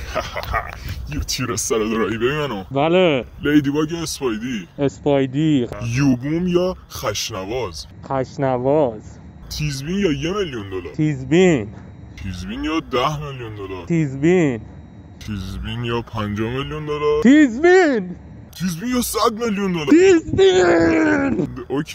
یوتیورز سر دوراهی ببینم. بله. لیدی باگ یا اسپایدی؟ اسپایدی. یوبوم یا خشنواز؟ خشنواز. تیزبین یا $1,000,000؟ تیزبین. تیزبین یا $10,000,000؟ تیزبین. تیزبین یا $50,000,000؟ تیزبین. تیزبین یا $100,000,000؟ تیزبین. اوکی.